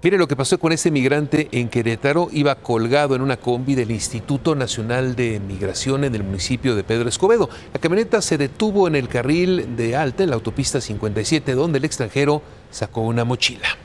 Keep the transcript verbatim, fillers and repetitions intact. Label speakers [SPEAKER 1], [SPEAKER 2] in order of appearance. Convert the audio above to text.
[SPEAKER 1] Mire lo que pasó con ese migrante en Querétaro. Iba colgado en una combi del Instituto Nacional de Migración en el municipio de Pedro Escobedo. La camioneta se detuvo en el carril de alta en la autopista cincuenta y siete, donde el extranjero sacó una mochila.